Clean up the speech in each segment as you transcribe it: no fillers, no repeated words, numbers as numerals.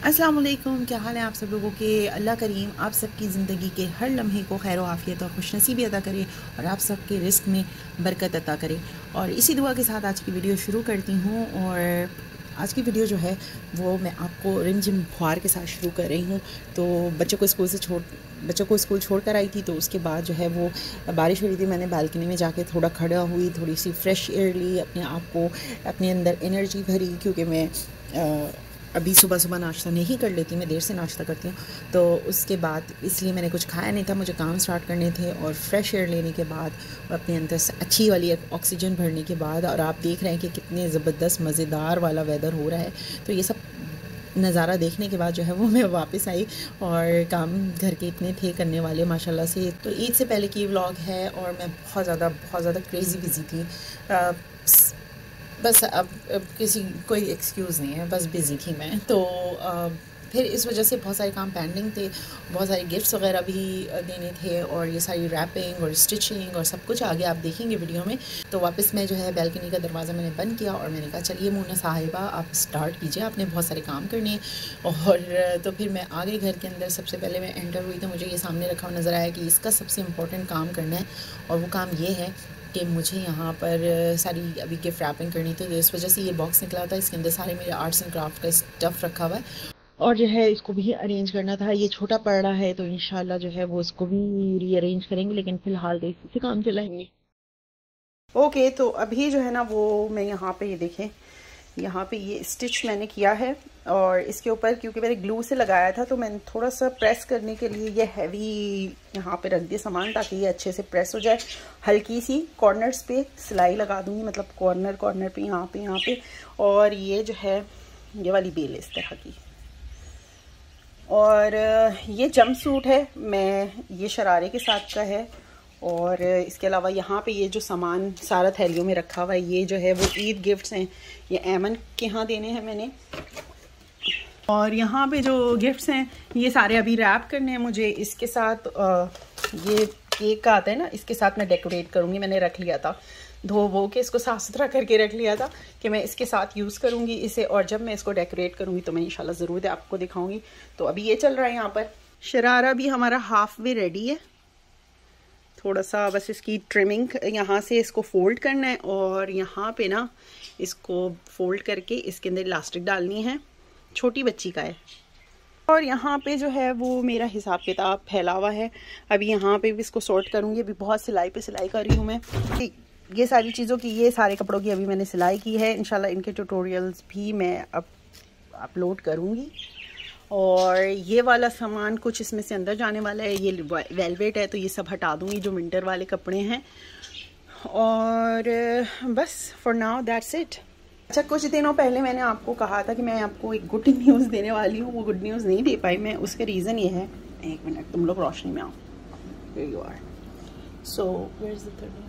अस्सलाम वालेकुम, क्या हाल है आप सब लोगों के। अल्लाह करीम आप सबकी ज़िंदगी के हर लम्हे को खैर आफ़ियत और खुशनसीबी अता करे और आप सबके रिस्क में बरकत अता करे। और इसी दुआ के साथ आज की वीडियो शुरू करती हूँ। और आज की वीडियो जो है वो मैं आपको रिमझिम फुहार के साथ शुरू कर रही हूँ। तो बच्चों को स्कूल छोड़ कर आई थी, तो उसके बाद जो है वो बारिश हो रही थी। मैंने बालकनी में जाके थोड़ा खड़ा हुई, थोड़ी सी फ्रेश एयर ली, अपने आप को अपने अंदर एनर्जी भरी, क्योंकि मैं अभी सुबह सुबह नाश्ता नहीं कर लेती, मैं देर से नाश्ता करती हूँ। तो उसके बाद इसलिए मैंने कुछ खाया नहीं था, मुझे काम स्टार्ट करने थे। और फ्रेश एयर लेने के बाद और अपने अंदर से अच्छी वाली ऑक्सीजन भरने के बाद, और आप देख रहे हैं कि कितने ज़बरदस्त मज़ेदार वाला वेदर हो रहा है। तो ये सब नज़ारा देखने के बाद जो है वो मैं वापस आई और काम घर के इतने थे करने वाले माशाल्लाह से। तो ईद से पहले की व्लॉग है और मैं बहुत ज़्यादा क्रेज़ी बिज़ी थी। बस अब कोई एक्सक्यूज़ नहीं है, बस बिज़ी थी मैं। तो फिर इस वजह से बहुत सारे काम पेंडिंग थे, बहुत सारे गिफ्ट्स वगैरह भी देने थे, और ये सारी रैपिंग और स्टिचिंग और सब कुछ आगे आप देखेंगे वीडियो में। तो वापस मैं जो है बैल्कनी का दरवाज़ा मैंने बंद किया और मैंने कहा चलिए मोना साहिबा आप स्टार्ट कीजिए, आपने बहुत सारे काम करने। और तो फिर मैं आ गई घर के अंदर। सबसे पहले मैं एंटर हुई तो मुझे ये सामने रखा हुआ नज़र आया कि इसका सबसे इम्पोर्टेंट काम करना है, और वो काम ये है कि मुझे यहाँ पर सारी अभी गिफ्ट रैपिंग करनी थी। तो इस वजह से ये बॉक्स निकला था, इसके अंदर सारे मेरे आर्ट्स एंड क्राफ्ट का स्टफ़ रखा हुआ है, और जो है इसको भी अरेंज करना था। ये छोटा पड़ रहा है तो इंशाल्लाह जो है वो इसको भी रीअरेंज करेंगे, लेकिन फ़िलहाल तो इसी से काम चलाएंगे। ओके, तो अभी जो है ना वो मैं यहाँ पे ये देखें, यहाँ पे ये स्टिच मैंने किया है, और इसके ऊपर क्योंकि मैंने ग्लू से लगाया था तो मैंने थोड़ा सा प्रेस करने के लिए ये हैवी यहाँ पे रख दिया सामान, ताकि ये अच्छे से प्रेस हो जाए। हल्की सी कॉर्नर्स पे सिलाई लगा दूँगी, मतलब कॉर्नर पे यहाँ पे। और ये जो है ये वाली बेल इस तरह की, और ये जंप सूट है, मैं ये शरारे के साथ का है। और इसके अलावा यहाँ पे ये जो सामान सारा थैलियों में रखा हुआ है, ये जो है वो ईद गिफ्ट्स हैं, ये ऐमन के यहाँ देने हैं मैंने। और यहाँ पे जो गिफ्ट्स हैं ये सारे अभी रैप करने हैं मुझे। इसके साथ ये केक का आता है ना, इसके साथ मैं डेकोरेट करूँगी। मैंने रख लिया था धो वो के, इसको साफ़ सुथरा करके रख लिया था कि मैं इसके साथ यूज़ करूँगी इसे, और जब मैं इसको डेकोरेट करूँगी तो मैं इंशाल्लाह ज़रूर आपको दिखाऊँगी। तो अभी ये चल रहा है यहाँ पर। शरारा भी हमारा हाफ वे रेडी है, थोड़ा सा बस इसकी ट्रिमिंग यहाँ से इसको फोल्ड करना है, और यहाँ पे ना इसको फोल्ड करके इसके अंदर इलास्टिक डालनी है। छोटी बच्ची का है। और यहाँ पे जो है वो मेरा हिसाब किताब फैला हुआ है। अभी यहाँ पे भी इसको सॉर्ट करूँगी। अभी बहुत सिलाई पे सिलाई कर रही हूँ मैं। ये सारी चीज़ों की, ये सारे कपड़ों की अभी मैंने सिलाई की है। इंशाल्लाह इनके ट्यूटोरियल्स भी मैं अब अपलोड करूँगी। और ये वाला सामान कुछ इसमें से अंदर जाने वाला है, ये वेलवेट है तो ये सब हटा दूँगी जो विंटर वाले कपड़े हैं। और बस फॉर नाउ दैट्स इट। अच्छा, कुछ दिनों पहले मैंने आपको कहा था कि मैं आपको एक गुड न्यूज़ देने वाली हूँ, वो गुड न्यूज़ नहीं दे पाई मैं। उसका रीज़न ये है, एक मिनट तुम लोग रोशनी में आओ, here you are. So where is the third?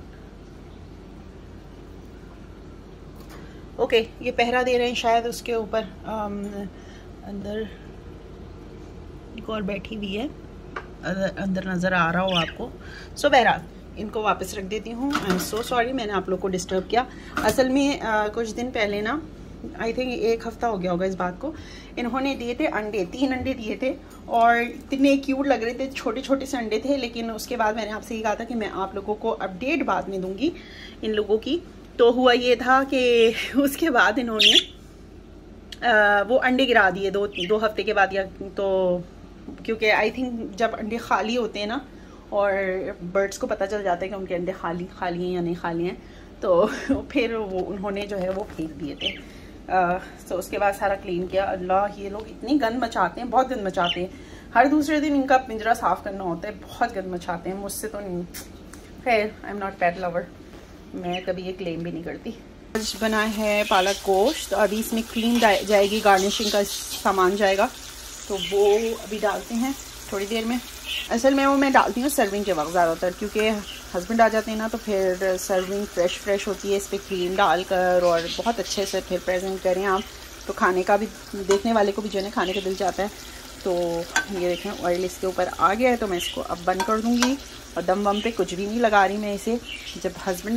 Okay, ये पहरा दे रहे हैं शायद उसके ऊपर। अंदर एक और बैठी हुई है, अंदर नज़र आ रहा हो आपको। सो बहरहाल इनको वापस रख देती हूँ। आई एम सो सॉरी, मैंने आप लोग को डिस्टर्ब किया। असल में कुछ दिन पहले ना, आई थिंक 1 हफ्ता हो गया होगा इस बात को, इन्होंने दिए थे अंडे, 3 अंडे दिए थे, और इतने क्यूट लग रहे थे, छोटे छोटे से अंडे थे। लेकिन उसके बाद मैंने आपसे ये कहा था कि मैं आप लोगों को अपडेट बाद में दूँगी इन लोगों की। तो हुआ ये था कि उसके बाद इन्होंने वो अंडे गिरा दिए 2 हफ्ते के बाद, या तो क्योंकि आई थिंक जब अंडे खाली होते हैं ना, और बर्ड्स को पता चल जाता है कि उनके अंडे खाली हैं या नहीं खाली हैं, तो फिर वो उन्होंने जो है वो फेंक दिए थे। तो उसके बाद सारा क्लीन किया। अल्लाह, ये लोग इतनी गंद मचाते हैं, बहुत गंद मचाते हैं। हर दूसरे दिन इनका पिंजरा साफ़ करना होता है, बहुत गंद मचाते हैं। मुझसे तो नहीं, खैर I am not pet lover, मैं कभी ये क्लेम भी नहीं करती। आज बना है पालक गोश्त, तो अभी इसमें क्रीम जाएगी, गार्निशिंग का सामान जाएगा, तो वो अभी डालते हैं थोड़ी देर में। असल में वो मैं डालती हूँ सर्विंग के वक्त ज़्यादातर, क्योंकि हस्बैंड आ जाते हैं ना, तो फिर सर्विंग फ्रेश होती है इस पर क्रीम डालकर, और बहुत अच्छे से फिर प्रेजेंट करें आप, तो खाने का भी, देखने वाले को भी जो है खाने का दिल जाता है। तो ये देखें ऑयल इसके ऊपर आ गया है, तो मैं इसको अब बंद कर दूँगी। और दम वम पे कुछ भी नहीं लगा रही मैं इसे। जब हस्बैंड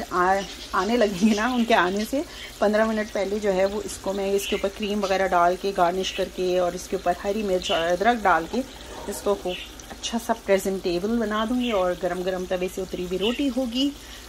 आने लगेंगे ना, उनके आने से 15 मिनट पहले जो है वो इसको मैं इसके ऊपर क्रीम वगैरह डाल के गार्निश करके और इसके ऊपर हरी मिर्च और अदरक डाल के इसको खूब अच्छा सा प्रेजेंटेबल बना दूँगी। और गरम गरम तवे से उतरी हुई रोटी होगी,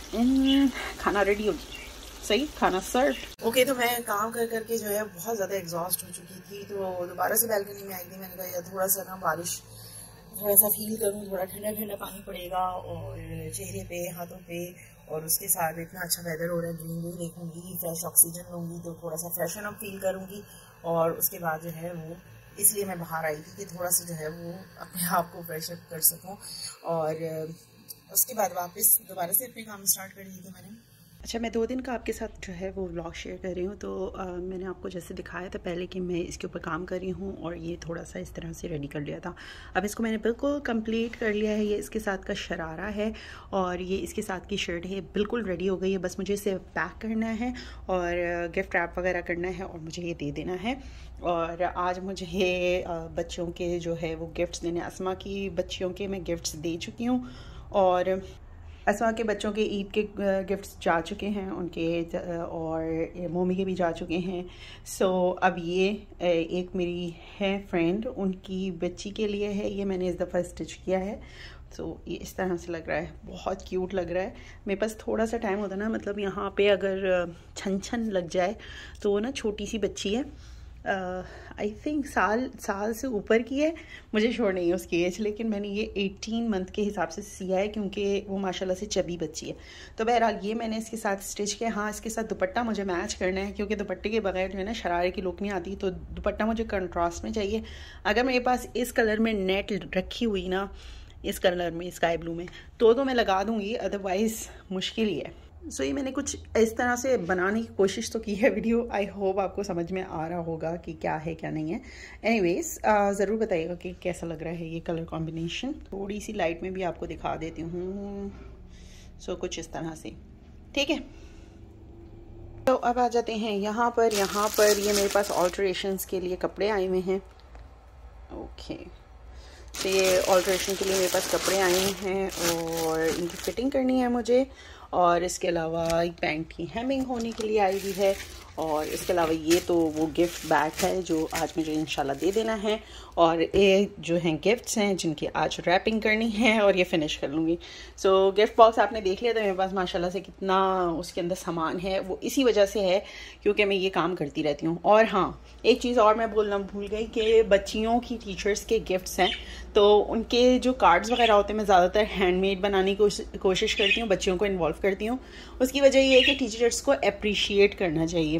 खाना रेडी होगी। सही, खाना सर्व। ओके, तो मैं काम कर करके जो है बहुत ज़्यादा एग्जॉस्ट हो चुकी थी, तो दोबारा से बैल्कनी में आई थी। मैंने कहा यार थोड़ा सा ना बारिश थोड़ा सा फील करूँ, थोड़ा ठंडा ठंडा पानी पड़ेगा और चेहरे पे, हाथों पे, और उसके साथ इतना अच्छा वेदर हो रहा है, ग्रीन व्यू देखूँगी, फ्रेश ऑक्सीजन लूँगी तो थोड़ा सा फ्रेशन अप फील करूँगी। और उसके बाद जो है वो इसलिए मैं बाहर आई थी कि थोड़ा सा जो है वो अपने आप को फ्रेश अप कर सकूँ। और उसके बाद वापस दोबारा से अपने काम स्टार्ट कर दिए थे मैंने। अच्छा, मैं 2 दिन का आपके साथ जो है वो व्लॉग शेयर कर रही हूँ। तो मैंने आपको जैसे दिखाया था पहले कि मैं इसके ऊपर काम कर रही हूँ और ये थोड़ा सा इस तरह से रेडी कर लिया था। अब इसको मैंने बिल्कुल कंप्लीट कर लिया है। ये इसके साथ का शरारा है और ये इसके साथ की शर्ट है, बिल्कुल रेडी हो गई है। बस मुझे इसे पैक करना है और गिफ्ट रैप वगैरह करना है और मुझे ये दे देना है। और आज मुझे ये बच्चों के जो है वो गिफ्ट्स देने, अस्मा की बच्चियों के मैं गिफ्ट्स दे चुकी हूँ और अस्मा के बच्चों के ईद के गिफ्ट्स जा चुके हैं उनके, और मोमी के भी जा चुके हैं। सो अब ये एक मेरी है फ्रेंड, उनकी बच्ची के लिए है, ये मैंने इस दफ़ा स्टिच किया है। तो ये इस तरह से लग रहा है, बहुत क्यूट लग रहा है। मेरे पास थोड़ा सा टाइम होता ना, मतलब यहाँ पे अगर छन छन लग जाए तो वो ना छोटी सी बच्ची है, आई थिंक साल से ऊपर की है, मुझे श्योर नहीं है उसकी एज, लेकिन मैंने ये 18 मंथ के हिसाब से सिया है क्योंकि वो माशाल्लाह से चबी बच्ची है। तो बहरहाल ये मैंने इसके साथ स्टिच किया। हाँ, इसके साथ दुपट्टा मुझे मैच करना है क्योंकि दुपट्टे के बगैर जो है ना शरारे की लुक नहीं आती, तो दुपट्टा मुझे कंट्रास्ट में चाहिए। अगर मेरे पास इस कलर में नेट रखी हुई ना, इस कलर में स्काई ब्लू में, तो मैं लगा दूँगी, अदरवाइज़ मुश्किल ही है। सो ये मैंने कुछ इस तरह से बनाने की कोशिश तो की है। वीडियो आई होप आपको समझ में आ रहा होगा कि क्या है क्या नहीं है। एनीवेज ज़रूर बताइएगा कि कैसा लग रहा है ये कलर कॉम्बिनेशन। थोड़ी सी लाइट में भी आपको दिखा देती हूँ। सो कुछ इस तरह से, ठीक है। तो अब आ जाते हैं यहाँ पर ये मेरे पास ऑल्ट्रेशंस के लिए कपड़े आए हुए हैं। ओके, तो ये ऑल्ट्रेशन के लिए मेरे पास कपड़े आए हैं और इनकी फिटिंग करनी है मुझे। और इसके अलावा एक पैंट की हेमिंग होने के लिए आई हुई है। और इसके अलावा ये तो वो गिफ्ट बैग है जो आज मुझे इंशाल्लाह दे देना है। और ये जो हैं गिफ्ट्स हैं जिनकी आज रैपिंग करनी है और ये फिनिश कर लूँगी। सो गिफ्ट बॉक्स आपने देख लिया था मेरे पास माशाल्लाह से कितना उसके अंदर सामान है। वो इसी वजह से है क्योंकि मैं ये काम करती रहती हूँ। और हाँ, एक चीज़ और मैं बोलना भूल गई कि बच्चियों की टीचर्स के गिफ्ट्स हैं, तो उनके जो कार्ड्स वगैरह होते हैं मैं ज़्यादातर हैंडमेड बनाने की कोशिश करती हूँ, बच्चियों को इन्वॉल्व करती हूँ। उसकी वजह ये है कि टीचर्स को अप्रिशिएट करना चाहिए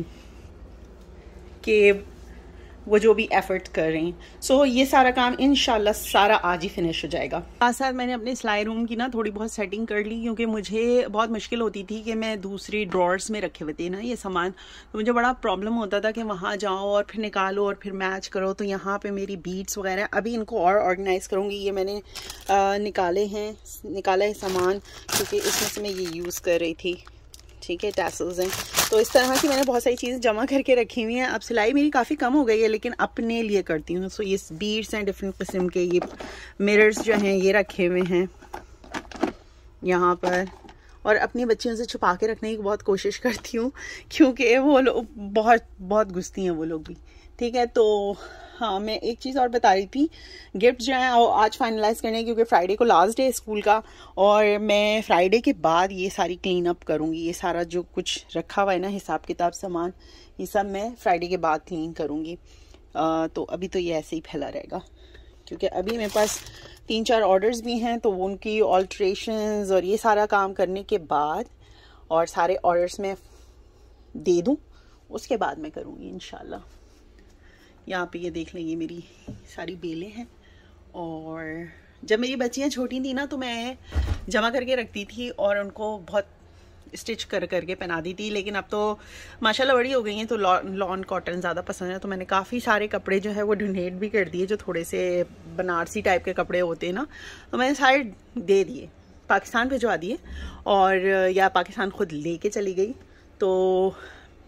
कि वो जो भी एफर्ट कर रही हैं। सो ये सारा काम इंशाल्लाह सारा आज ही फिनिश हो जाएगा। साथ साथ मैंने अपने सिलाई रूम की ना थोड़ी बहुत सेटिंग कर ली क्योंकि मुझे बहुत मुश्किल होती थी कि मैं दूसरी ड्रॉर्स में रखे हुए थे ना ये सामान, तो मुझे बड़ा प्रॉब्लम होता था कि वहाँ जाओ और फिर निकालो और फिर मैच करो। तो यहाँ पे मेरी बीड्स वगैरह अभी इनको और ऑर्गेनाइज़ करूँगी। ये मैंने निकाला है सामान क्योंकि इसमें से मैं ये यूज़ कर रही थी, ठीक है, टैसल्स हैं। तो इस तरह की मैंने बहुत सारी चीज़ें जमा करके रखी हुई हैं। अब सिलाई मेरी काफ़ी कम हो गई है लेकिन अपने लिए करती हूँ। सो ये बीड्स हैं डिफरेंट किस्म के, ये मिरर्स जो हैं ये रखे हुए हैं यहाँ पर। और अपनी बच्चियों से छुपा के रखने की बहुत कोशिश करती हूँ क्योंकि वो लोग बहुत गुस्ती हैं वो लोग भी, ठीक है। तो हाँ, मैं एक चीज़ और बता रही थी, गिफ्ट जो है आज फाइनलाइज करने क्योंकि फ्राइडे को लास्ट डे है स्कूल का और मैं फ्राइडे के बाद ये सारी क्लीन अप करूँगी। ये सारा जो कुछ रखा हुआ है ना हिसाब किताब सामान, ये सब मैं फ्राइडे के बाद क्लीन करूँगी। तो अभी तो ये ऐसे ही फैला रहेगा क्योंकि अभी मेरे पास 3-4 ऑर्डर्स भी हैं, तो उनकी ऑल्ट्रेशंस और ये सारा काम करने के बाद और सारे ऑर्डर्स में दे दूँ उसके बाद मैं करूँगी इंशाल्लाह। यहाँ पे ये देख लें, ये मेरी सारी बेलें हैं। और जब मेरी बच्चियाँ छोटी थी ना तो मैं जमा करके रखती थी और उनको बहुत स्टिच करके पहना दी थी, लेकिन अब तो माशाल्लाह बड़ी हो गई हैं तो लॉन कॉटन ज़्यादा पसंद है। तो मैंने काफ़ी सारे कपड़े जो है वो डोनेट भी कर दिए, जो थोड़े से बनारसी टाइप के कपड़े होते हैं ना, तो मैंने सारे दे दिए, पाकिस्तान भिजवा दिए और या पाकिस्तान खुद लेके चली गई। तो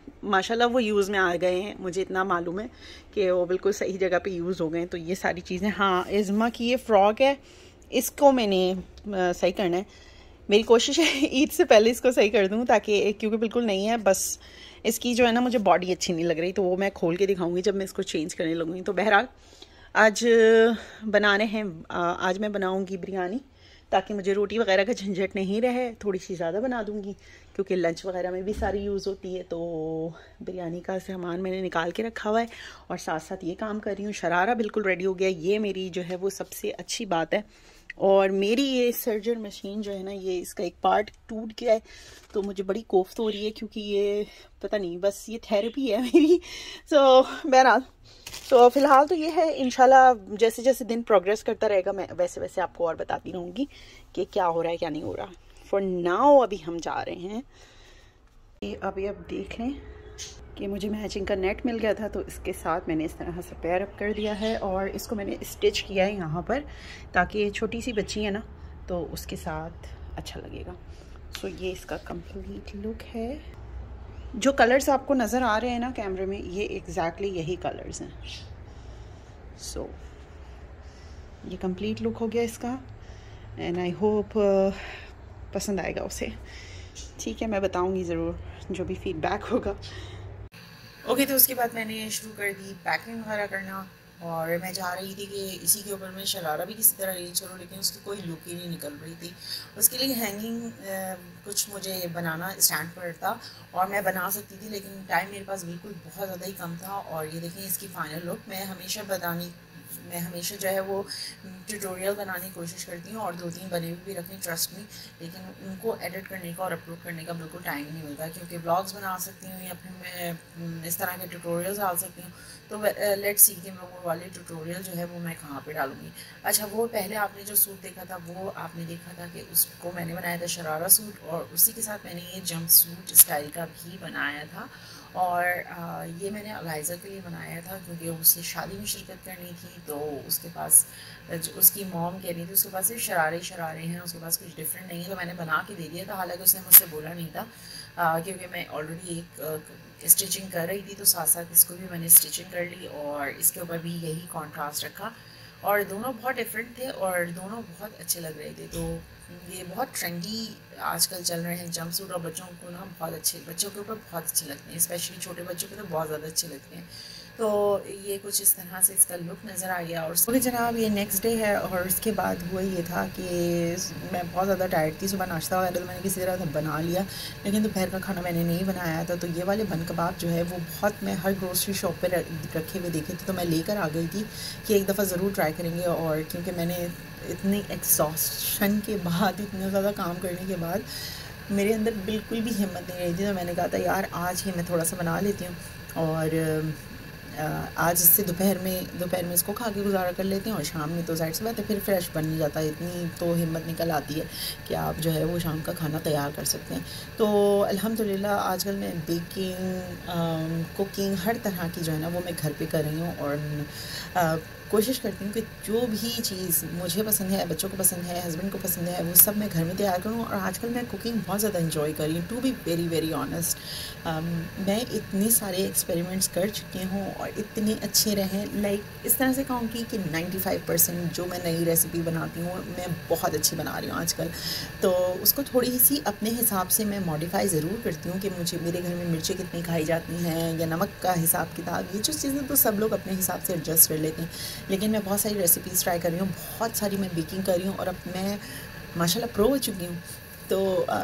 माशाल्लाह वो यूज़ में आ गए हैं, मुझे इतना मालूम है कि वो बिल्कुल सही जगह पे यूज़ हो गए हैं। तो ये सारी चीज़ें, हाँ इज़्मा की ये फ़्रॉक है, इसको मैंने सही करना है। मेरी कोशिश है ईद से पहले इसको सही कर दूँ, ताकि क्योंकि बिल्कुल नहीं है, बस इसकी जो है ना मुझे बॉडी अच्छी नहीं लग रही, तो वो मैं खोल के दिखाऊंगी जब मैं इसको चेंज करने लगूँगी। तो बहरहाल आज बनाने हैं, आज मैं बनाऊँगी बिरयानी, ताकि मुझे रोटी वगैरह का झंझट नहीं रहे। थोड़ी सी ज़्यादा बना दूँगी क्योंकि लंच वगैरह में भी सारी यूज़ होती है। तो बिरयानी का सामान मैंने निकाल के रखा हुआ है और साथ साथ ये काम कर रही हूँ। शरारा बिल्कुल रेडी हो गया, ये मेरी जो है वो सबसे अच्छी बात है। और मेरी ये सर्जर मशीन जो है ना, ये इसका एक पार्ट टूट गया है, तो मुझे बड़ी कोफ्त हो रही है, क्योंकि ये पता नहीं, बस ये थेरेपी है मेरी। सो बहरहाल, तो फ़िलहाल तो ये है, इंशाल्लाह जैसे जैसे दिन प्रोग्रेस करता रहेगा मैं वैसे वैसे आपको और बताती रहूँगी कि क्या हो रहा है क्या नहीं हो रहा। फॉर नाउ अभी हम जा रहे हैं, अभी अब देख लें कि मुझे मैचिंग का नेट मिल गया था, तो इसके साथ मैंने इस तरह से पैर अप कर दिया है और इसको मैंने स्टिच किया है यहाँ पर, ताकि छोटी सी बच्ची है ना तो उसके साथ अच्छा लगेगा। सो ये इसका कंप्लीट लुक है। जो कलर्स आपको नज़र आ रहे हैं ना कैमरे में, ये एग्जैक्टली यही कलर्स हैं। सो ये कंप्लीट लुक हो गया इसका, एंड आई होप पसंद आएगा उसे। ठीक है, मैं बताऊंगी ज़रूर जो भी फीडबैक होगा। ओके, तो उसके बाद मैंने शुरू कर दी पैकिंग वगैरह करना, और मैं चाह रही थी कि इसी के ऊपर मैं शरारा भी किसी तरह अरेंज करूँ, लेकिन उसकी कोई लुक ही नहीं निकल रही थी। उसके लिए हैंगिंग कुछ मुझे बनाना स्टैंड पर था, और मैं बना सकती थी, लेकिन टाइम मेरे पास बिल्कुल बहुत ज़्यादा ही कम था। और ये देखें इसकी फ़ाइनल लुक। मैं हमेशा जो है वो ट्यूटोरियल बनाने की कोशिश करती हूँ, और 2-3 बने भी रखें, ट्रस्ट में, लेकिन उनको एडिट करने का और अपलोड करने का बिल्कुल टाइम नहीं मिलता, क्योंकि ब्लॉग्स बना सकती हूँ या फिर मैं इस तरह के ट्यूटोरियल्स डाल सकती हूँ। तो लेट्स सी कि मैं वो वाले ट्यूटोरियल जो है वो मैं कहाँ पे डालूँगी। अच्छा, वो पहले आपने जो सूट देखा था, वो आपने देखा था कि उसको मैंने बनाया था शरारा सूट, और उसी के साथ मैंने ये जंप सूट स्टाइल का भी बनाया था। और ये मैंने अलाइज़ा के लिए बनाया था, क्योंकि उसे शादी में शिरकत करनी थी, तो उसके पास उसकी मॉम कह रही थी उसके पास सिर्फ शरारे हैं, उसके पास कुछ डिफरेंट नहीं है, तो मैंने बना के दे दिया था। हालांकि उसने मुझसे बोला नहीं था, क्योंकि मैं ऑलरेडी एक स्टिचिंग कर रही थी, तो साथ साथ इसको भी मैंने स्टिचिंग कर ली, और इसके ऊपर भी यही कॉन्ट्रास्ट रखा, और दोनों बहुत डिफरेंट थे और दोनों बहुत अच्छे लग रहे थे। तो ये बहुत ट्रेंडी आजकल चल रहे हैं जंप सूट, और बच्चों को ना बहुत अच्छे, बच्चों के ऊपर बहुत अच्छे लगते हैं, स्पेशली छोटे बच्चों के तो बहुत ज़्यादा अच्छे लगते हैं। तो ये कुछ इस तरह से इसका लुक नज़र आ गया। और सुबह जनाब ये नेक्स्ट डे है, और उसके बाद हुआ ये था कि मैं बहुत ज़्यादा टायर्ड थी। सुबह नाश्ता वगैरह तो मैंने किसी तरह बना लिया, लेकिन दोपहर का खाना मैंने नहीं बनाया था। तो ये वाले बन कबाब जो है वो बहुत, मैं हर ग्रोसरी शॉप पर रखे हुए देखे थे, तो मैं लेकर आ गई थी कि एक दफ़ा ज़रूर ट्राई करेंगे। और क्योंकि मैंने इतनी एग्जॉस्शन के बाद, इतना ज़्यादा काम करने के बाद मेरे अंदर बिल्कुल भी हिम्मत नहीं रही थी, तो मैंने कहा था यार आज ही मैं थोड़ा सा बना लेती हूँ, और आज इससे दोपहर में इसको खा के गुजारा कर लेते हैं, और शाम में तो ज़ाहिर सी बात है फिर फ्रेश बन नहीं जाता, इतनी तो हिम्मत निकल आती है कि आप जो है वो शाम का खाना तैयार कर सकते हैं। तो अल्हम्दुलिल्लाह आजकल मैं बेकिंग, कुकिंग, हर तरह की जो है ना वो मैं घर पे कर रही हूँ, और कोशिश करती हूँ कि जो भी चीज़ मुझे पसंद है, बच्चों को पसंद है, हस्बैंड को पसंद है, वो सब मैं घर में तैयार करूँ। और आजकल मैं कुकिंग बहुत ज़्यादा इंजॉय कर रही हूँ, to be very very honest. मैं इतने सारे एक्सपेरिमेंट्स कर चुकी हूँ और इतने अच्छे रहे, लाइक इस तरह से कहूँगी कि 95% जो मैं नई रेसिपी बनाती हूँ मैं बहुत अच्छी बना रही हूँ आजकल। तो उसको थोड़ी सी अपने हिसाब से मैं मॉडिफाई ज़रूर करती हूँ कि मुझे, मेरे घर में मिर्चें कितनी खाई जाती हैं, या नमक का हिसाब किताब, ये जो चीज़ें तो सब लोग अपने हिसाब से एडजस्ट कर लेते हैं, लेकिन मैं बहुत सारी रेसिपीज़ ट्राई कर रही हूँ, बहुत सारी मैं बेकिंग कर रही हूँ, और अब मैं माशाल्लाह प्रो हो चुकी हूँ। तो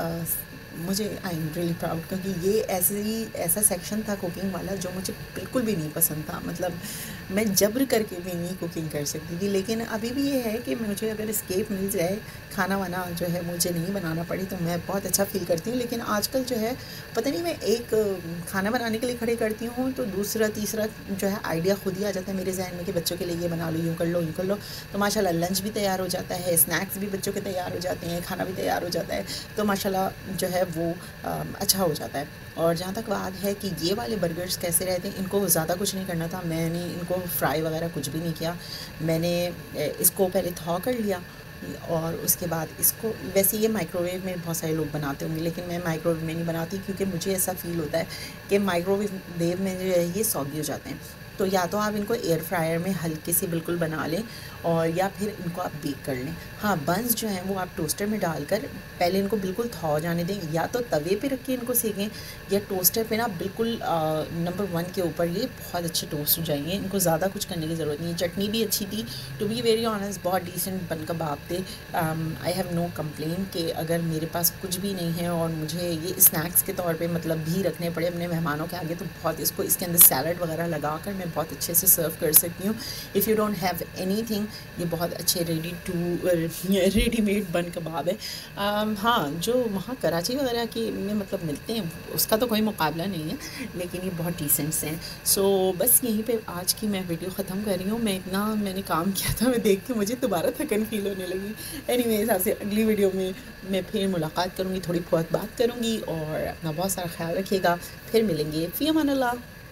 मुझे आई एम रियली प्राउड, क्योंकि ये ऐसा सेक्शन था कुकिंग वाला जो मुझे बिल्कुल भी नहीं पसंद था। मतलब मैं जब्र करके भी नहीं कुकिंग कर सकती थी, लेकिन अभी भी ये है कि मुझे अगर एस्केप मिल जाए, खाना वाना जो है मुझे नहीं बनाना पड़े, तो मैं बहुत अच्छा फील करती हूँ। लेकिन आजकल जो है पता नहीं, मैं एक खाना बनाने के लिए खड़े करती हूँ तो दूसरा तीसरा जो है आइडिया खुद ही आ जाता है मेरे जहन में कि बच्चों के लिए ये बना लो, यूँ कर लो, तो माशाल्लाह लंच भी तैयार हो जाता है, स्नैक्स भी बच्चों के तैयार हो जाते हैं, खाना भी तैयार हो जाता है, तो माशाल्लाह जो है वो अच्छा हो जाता है। और जहाँ तक बात है कि ये वाले बर्गर्स कैसे रहते हैं, इनको ज़्यादा कुछ नहीं करना था, मैंने इनको फ्राई वगैरह कुछ भी नहीं किया। मैंने इसको पहले थॉ कर लिया, और उसके बाद इसको, वैसे ये माइक्रोवेव में बहुत सारे लोग बनाते होंगे, लेकिन मैं माइक्रोवेव में नहीं बनाती क्योंकि मुझे ऐसा फ़ील होता है कि माइक्रोवेव में जो है ये सौगी हो जाते हैं। तो या तो आप इनको एयर फ्रायर में हल्के से बिल्कुल बना लें, और या फिर इनको आप बेक कर लें। हाँ, बंस जो हैं वो आप टोस्टर में डालकर पहले इनको बिल्कुल थौ जाने दें, या तो तवे पे रख के इनको सेकें, या टोस्टर पे ना बिल्कुल नंबर 1 के ऊपर ये बहुत अच्छे टोस्ट हो जाएंगे। इनको ज़्यादा कुछ करने की ज़रूरत नहीं है। चटनी भी अच्छी थी, टू बी वेरी ऑनेस्ट, बहुत डिसेंट बन कबाब थे। आई हैव नो कंप्लेन कि अगर मेरे पास कुछ भी नहीं है और मुझे ये स्नैक्स के तौर पे मतलब भी रखने पड़े अपने मेहमानों के आगे, तो बहुत इसको इसके अंदर सैलड वगैरह लगा कर मैं बहुत अच्छे से सर्व कर सकती हूँ। If you don't have anything, ये बहुत अच्छे रेडीमेड बन कबाब है। हाँ, जो वहाँ कराची वगैरह के में मतलब मिलते हैं उसका तो कोई मुकाबला नहीं है, लेकिन ये बहुत डिसेंट से हैं। सो बस यहीं पे आज की मैं वीडियो ख़त्म कर रही हूँ। मैंने काम किया था, मैं देख के मुझे दोबारा थकन फील होने लगी। एनीवेज, आपसे अगली वीडियो में मैं फिर मुलाकात करूँगी, थोड़ी बहुत बात करूँगी, और अपना बहुत सारा ख्याल रखिएगा। फिर मिलेंगे। फ़ी अमान अल्लाह।